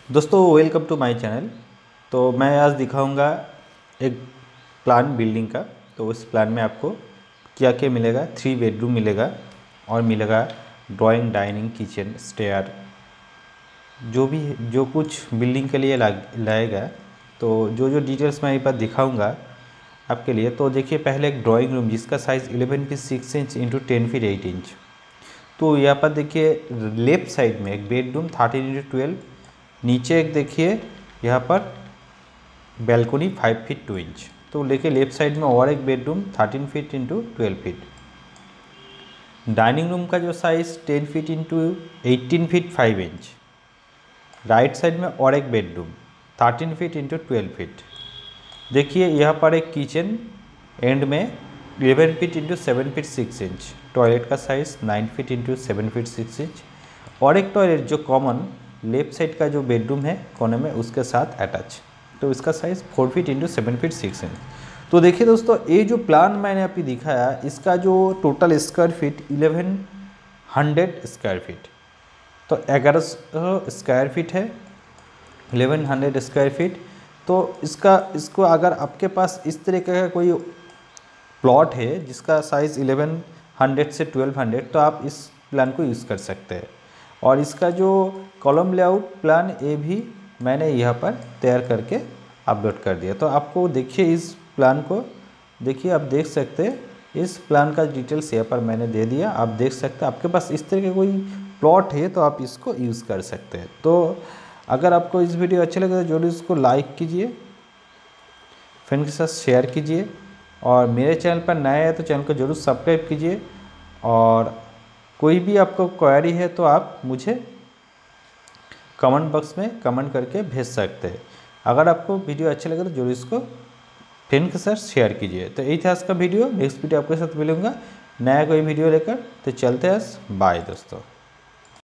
दोस्तों welcome to my channel. तो मैं आज दिखाऊंगा एक प्लान बिल्डिंग का। तो उस प्लान में आपको क्या क्या मिलेगा, 3 बेडरूम मिलेगा और मिलेगा ड्राइंग, डाइनिंग, किचन, स्टेयर, जो कुछ बिल्डिंग के लिए लाएगा। तो जो डिटेल्स मैं यहाँ पर दिखाऊंगा आपके लिए। तो देखिए, पहले एक ड्राइंग रूम जिसका size 11 feet 6 inch into 10 feet 8 inch. तो यहाँ पर देखिए लेफ्ट साइड में एक बेडरूम 13 इंटू 12, नीचे एक देखिए यहाँ पर बैल्कनी 5 फीट 2 इंच। तो देखिए लेफ्ट साइड में और एक bedroom 13 feet into 12 feet. Dining room का जो size 10 feet into 18 feet 5 inch. Right side में और एक बेडरूम 13 फीट इंटू 12 फीट। देखिए यहाँ पर एक किचन एंड में 11 feet into 7 feet 6 inch. Toilet का size 9 feet into 7 feet 6 inch. और एक टॉयलेट जो कॉमन लेफ्ट साइड का जो बेडरूम है कोने में उसके साथ अटैच। तो इसका size 4 feet into 7 feet 6 inch. तो देखिए दोस्तों, ये जो प्लान मैंने अभी दिखाया इसका जो total square feet 1100 square feet. तो 1100 स्क्वायर फीट है, 1100 स्क्वायर फीट। तो इसको अगर आपके पास इस तरीके का कोई प्लॉट है जिसका साइज़ 1100 से 1200, तो आप इस प्लान को यूज़ कर सकते हैं। और इसका जो कॉलम लेआउट प्लान ये भी मैंने यहाँ पर तैयार करके अपलोड कर दिया। तो आपको देखिए इस प्लान को देखिए, आप देख सकते हैं इस प्लान का डिटेल्स यहाँ पर मैंने दे दिया। आप देख सकते हैं, आपके पास इस तरह का कोई प्लॉट है तो आप इसको यूज़ कर सकते हैं। तो अगर आपको इस वीडियो अच्छे लगे तो जरूर इसको लाइक कीजिए, फ्रेंड के साथ शेयर कीजिए, और मेरे चैनल पर नए हैं तो चैनल को जरूर सब्सक्राइब कीजिए। और कोई भी आपको क्वेरी है तो आप मुझे कमेंट बॉक्स में कमेंट करके भेज सकते हैं। अगर आपको वीडियो अच्छा लगे तो जरूर इसको फ्रेंड के साथ शेयर कीजिए। तो यही था आज का वीडियो। नेक्स्ट वीडियो आपके साथ मिलूंगा नया कोई वीडियो लेकर। तो चलते हैं, बाय दोस्तों।